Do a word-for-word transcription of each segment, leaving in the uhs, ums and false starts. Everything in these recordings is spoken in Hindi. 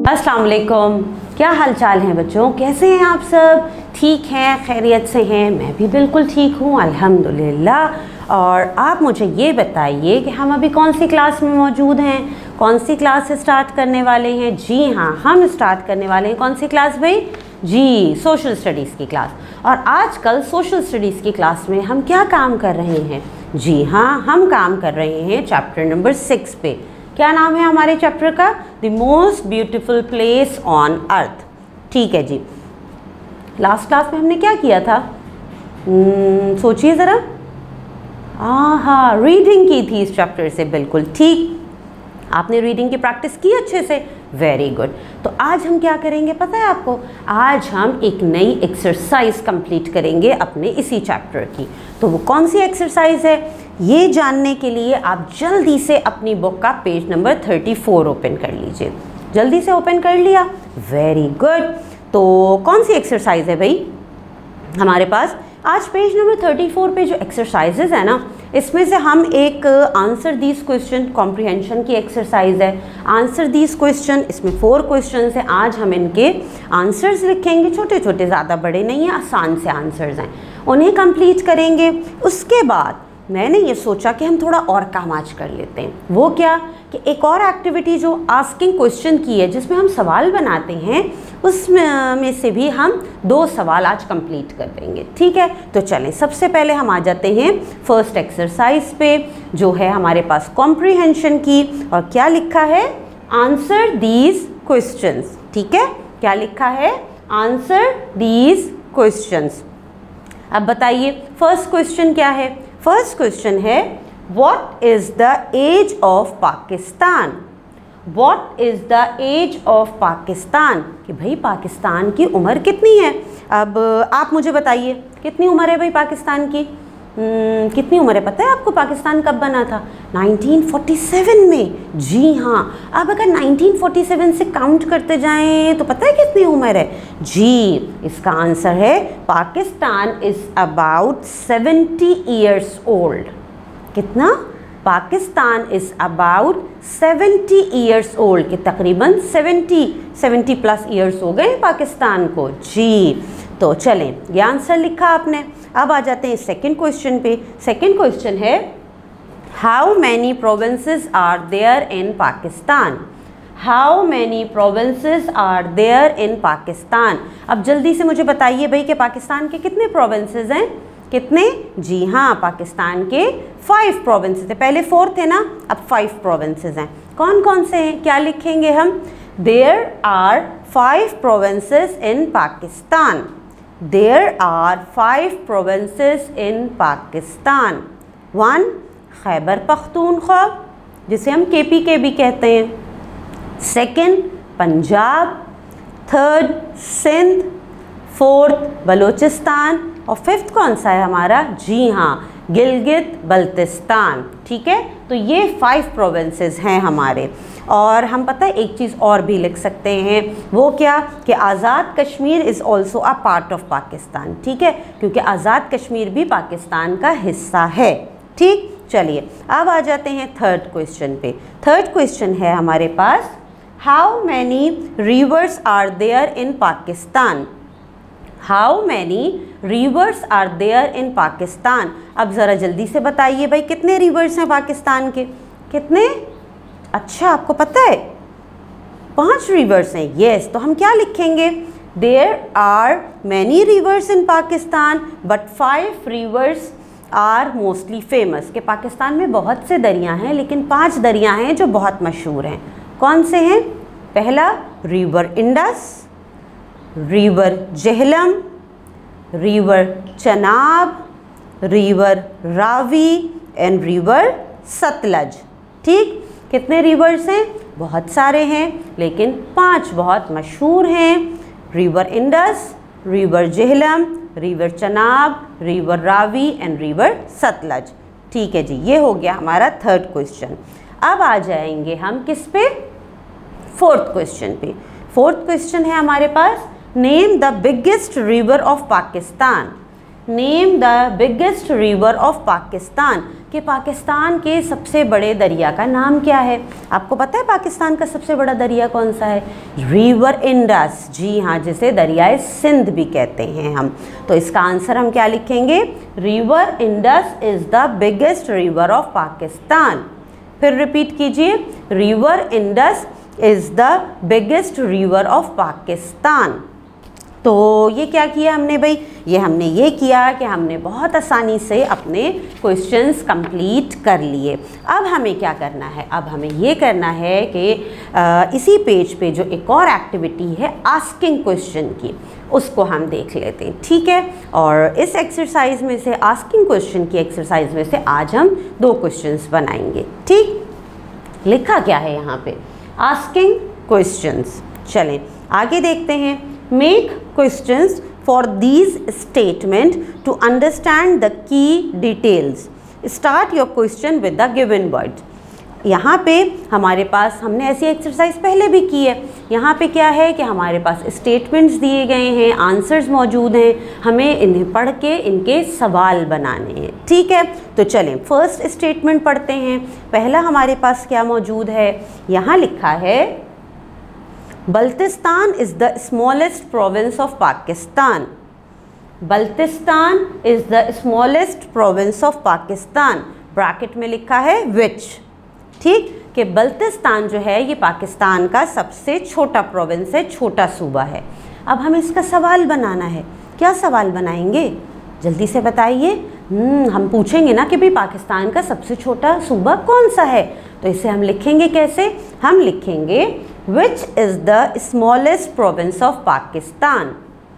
अस्सलाम वालेकुम, क्या हाल चाल हैं बच्चों? कैसे हैं आप सब? ठीक हैं, खैरियत से हैं? मैं भी बिल्कुल ठीक हूँ अल्हम्दुलिल्लाह। और आप मुझे ये बताइए कि हम अभी कौन सी क्लास में मौजूद हैं, कौन सी क्लास से स्टार्ट करने वाले हैं? जी हाँ, हम स्टार्ट करने वाले हैं कौन सी क्लास भाई? जी, सोशल स्टडीज़ की क्लास। और आजकल सोशल स्टडीज़ की क्लास में हम क्या काम कर रहे हैं? जी हाँ, हम काम कर रहे हैं चैप्टर नंबर सिक्स पे। क्या नाम है हमारे चैप्टर का? The most beautiful place on earth. ठीक है जी। लास्ट क्लास में हमने क्या किया था? hmm, सोचिए ज़रा। हाँ हाँ, रीडिंग की थी इस चैप्टर से, बिल्कुल ठीक। आपने रीडिंग की प्रैक्टिस की अच्छे से, वेरी गुड। तो आज हम क्या करेंगे पता है आपको? आज हम एक नई एक्सरसाइज कंप्लीट करेंगे अपने इसी चैप्टर की। तो वो कौन सी एक्सरसाइज है, ये जानने के लिए आप जल्दी से अपनी बुक का page number thirty four open कर लीजिए। जल्दी से ओपन कर लिया, वेरी गुड। तो कौन सी एक्सरसाइज है भाई हमारे पास? आज पेज नंबर थर्टी फोर पे जो एक्सरसाइजेज है ना, इसमें से हम एक आंसर दीज क्वेश्चन कॉम्प्रिहेंशन की एक्सरसाइज है। आंसर दीज क्वेश्चन, इसमें फोर क्वेश्चन हैं। आज हम इनके आंसर्स लिखेंगे, छोटे छोटे, ज़्यादा बड़े नहीं हैं, आसान से आंसर्स हैं, उन्हें कंप्लीट करेंगे। उसके बाद मैंने ये सोचा कि हम थोड़ा और काम आज कर लेते हैं। वो क्या कि एक और एक्टिविटी जो आस्किंग क्वेश्चन की है, जिसमें हम सवाल बनाते हैं, उसमें में से भी हम दो सवाल आज कंप्लीट कर देंगे। ठीक है, तो चलें सबसे पहले हम आ जाते हैं फर्स्ट एक्सरसाइज पे, जो है हमारे पास कॉम्प्रिहेंशन की। और क्या लिखा है? Answer these questions. ठीक है, क्या लिखा है? Answer these questions. अब बताइए फर्स्ट क्वेश्चन क्या है? फर्स्ट क्वेश्चन है what is the age of Pakistan? What is the age of Pakistan? कि भाई पाकिस्तान की उम्र कितनी है? अब आप मुझे बताइए कितनी उम्र है भाई पाकिस्तान की? Hmm, कितनी उम्र है पता है आपको? पाकिस्तान कब बना था? नाइनटीन फोर्टी सेवन में। जी हाँ। अब अगर नाइनटीन फोर्टी सेवन से काउंट करते जाएं तो पता है कितनी उम्र है? जी, इसका आंसर है Pakistan is about seventy years old. कितना? Pakistan is about seventy years old, कि तकरीबन सेवेंटी सेवेंटी प्लस ईयर्स हो गए पाकिस्तान को। जी, तो चलें, ये आंसर लिखा आपने। अब आ जाते हैं सेकंड क्वेश्चन पे। सेकंड क्वेश्चन है how many provinces are there in Pakistan? How many provinces are there in Pakistan? अब जल्दी से मुझे बताइए भाई कि पाकिस्तान के कितने प्रोविंसेस हैं? कितने? जी हाँ, पाकिस्तान के फाइव प्रोविंसेस थे। पहले फोर थे ना, अब फाइव प्रोविंसेस हैं। कौन कौन से हैं? क्या लिखेंगे हम? There are five provinces in Pakistan. There are five provinces in Pakistan. One, Khyber Pakhtunkhwa, जिसे हम के पी के भी कहते हैं। Second, Punjab. Third, Sindh. Fourth, Balochistan. और फिफ्थ कौन सा है हमारा? जी हाँ, गिलगित बल्तिस्तान। ठीक है, तो ये फाइव प्रोविंसेस हैं हमारे। और हम पता है एक चीज़ और भी लिख सकते हैं, वो क्या कि Azad Kashmir is also a part of Pakistan. ठीक है, क्योंकि आज़ाद कश्मीर भी पाकिस्तान का हिस्सा है। ठीक, चलिए अब आ जाते हैं थर्ड क्वेश्चन पे। थर्ड क्वेश्चन है हमारे पास how many rivers are there in Pakistan? How many rivers are there in Pakistan? अब ज़रा जल्दी से बताइए भाई कितने रिवर्स हैं पाकिस्तान के? कितने? अच्छा, आपको पता है पांच रिवर्स हैं। यस, तो हम क्या लिखेंगे? There are many rivers in Pakistan but five rivers are mostly famous. के पाकिस्तान में बहुत से दरिया हैं, लेकिन पांच दरिया हैं जो बहुत मशहूर हैं। कौन से हैं? पहला, river Indus, river Jhelum, river Chenab, river Ravi and river Sutlej. ठीक, कितने रिवर्स हैं? बहुत सारे हैं, लेकिन पांच बहुत मशहूर हैं। River Indus, river Jhelum, river Chenab, river Ravi and river Sutlej. ठीक है जी, ये हो गया हमारा थर्ड क्वेश्चन। अब आ जाएंगे हम किस पे? फोर्थ क्वेश्चन पे। फोर्थ क्वेश्चन है हमारे पास name the biggest river of Pakistan. Name the biggest river of Pakistan. कि पाकिस्तान के सबसे बड़े दरिया का नाम क्या है। आपको पता है पाकिस्तान का सबसे बड़ा दरिया कौन सा है? River Indus. जी हाँ, जिसे दरियाए सिंध भी कहते हैं हम। तो इसका आंसर हम क्या लिखेंगे? River Indus is the biggest river of Pakistan. फिर रिपीट कीजिए, river Indus is the biggest river of Pakistan. तो ये क्या किया हमने भाई? ये हमने ये किया कि हमने बहुत आसानी से अपने क्वेश्चंस कंप्लीट कर लिए। अब हमें क्या करना है? अब हमें ये करना है कि इसी पेज पे जो एक और एक्टिविटी है आस्किंग क्वेश्चन की, उसको हम देख लेते हैं, ठीक है। और इस एक्सरसाइज में से, आस्किंग क्वेश्चन की एक्सरसाइज में से आज हम दो क्वेश्चंस बनाएंगे, ठीक। लिखा क्या है यहाँ पे? Asking questions. चलें आगे देखते हैं। Make questions for these statement to understand the key details. Start your question with the given word. यहाँ पे हमारे पास, हमने ऐसी एक्सरसाइज पहले भी की है। यहाँ पे क्या है कि हमारे पास स्टेटमेंट्स दिए गए हैं, आंसर्स मौजूद हैं, हमें इन्हें पढ़ के इनके सवाल बनाने हैं, ठीक है। तो चलें फर्स्ट स्टेटमेंट पढ़ते हैं। पहला हमारे पास क्या मौजूद है? यहाँ लिखा है Baltistan is the smallest province of Pakistan. Baltistan is the smallest province of Pakistan. Bracket में लिखा है विच, ठीक, कि बल्तिस्तान जो है ये पाकिस्तान का सबसे छोटा प्रोविंस है, छोटा सूबा है। अब हमें इसका सवाल बनाना है। क्या सवाल बनाएंगे? जल्दी से बताइए। हम पूछेंगे ना कि भाई पाकिस्तान का सबसे छोटा सूबा कौन सा है, तो इसे हम लिखेंगे कैसे? हम लिखेंगे Which is the smallest province of Pakistan?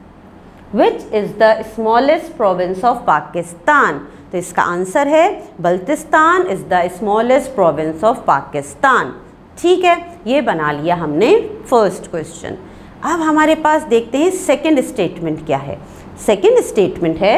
Which is the smallest province of Pakistan? तो इसका आंसर है Baltistan is the smallest province of Pakistan, ठीक है। ये बना लिया हमने फर्स्ट क्वेश्चन। अब हमारे पास देखते हैं सेकंड स्टेटमेंट क्या है। सेकंड स्टेटमेंट है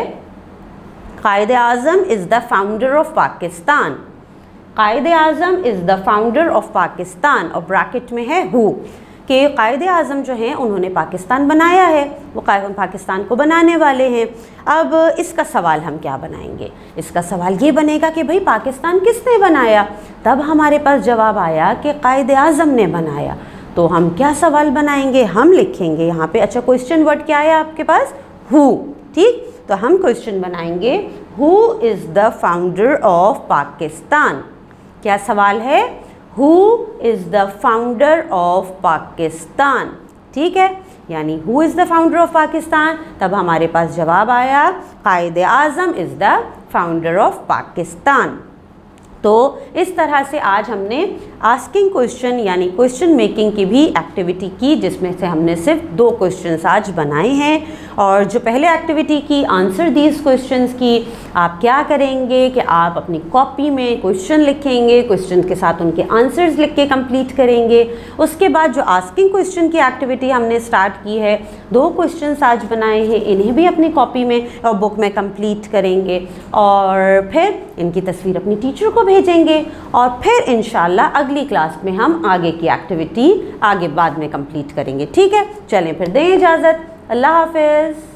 Quaid Azam is the founder of Pakistan. Quaid Azam is the founder of Pakistan, और ब्रैकेट में है हु, कि कायद आज़म जो हैं उन्होंने पाकिस्तान बनाया है, वो पाकिस्तान को बनाने वाले हैं। अब इसका सवाल हम क्या बनाएंगे? इसका सवाल ये बनेगा कि भाई पाकिस्तान किसने बनाया? तब हमारे पास जवाब आया कि कायद आज़म ने बनाया। तो हम क्या सवाल बनाएंगे? हम लिखेंगे यहाँ पे, अच्छा क्वेश्चन वर्ड क्या है आपके पास? हु, ठीक। तो हम क्वेश्चन बनाएंगे who is the founder of Pakistan. क्या सवाल है? Who is the founder of Pakistan, ठीक है। यानी who is the founder of Pakistan, तब हमारे पास जवाब आया Quaid Azam is the founder of Pakistan. तो इस तरह से आज हमने आस्किंग क्वेश्चन यानी क्वेश्चन मेकिंग की भी एक्टिविटी की, जिसमें से हमने सिर्फ दो क्वेश्चंस आज बनाए हैं। और जो पहले एक्टिविटी की आंसर दीज क्वेश्चंस की, आप क्या करेंगे कि आप अपनी कॉपी में क्वेश्चन लिखेंगे, क्वेश्चन के साथ उनके आंसर्स लिख के कंप्लीट करेंगे। उसके बाद जो आस्किंग क्वेश्चन की एक्टिविटी हमने स्टार्ट की है, दो क्वेश्चंस आज बनाए हैं, इन्हें भी अपनी कॉपी में और बुक में कंप्लीट करेंगे, और फिर इनकी तस्वीर अपनी टीचर को भेजेंगे, और फिर इंशाल्लाह अगली क्लास में हम आगे की एक्टिविटी आगे बाद में कंप्लीट करेंगे, ठीक है। चलें फिर दें इजाज़त, अल्लाह हाफिज़।